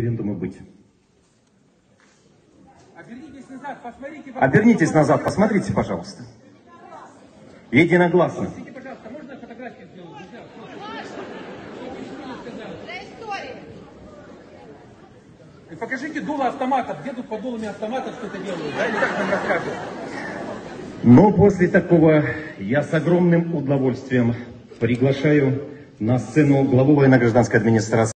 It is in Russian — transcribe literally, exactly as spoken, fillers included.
референдума быть. Обернитесь назад, посмотрите. Обернитесь назад, посмотрите, пожалуйста. Единогласно. Простите, пожалуйста, можно фотографию сделать? И покажите дуло автоматов. Где тут по дулами автоматов что-то делают? Да, или как нам рассказывают? Но после такого я с огромным удовольствием приглашаю на сцену главу военно-гражданской администрации.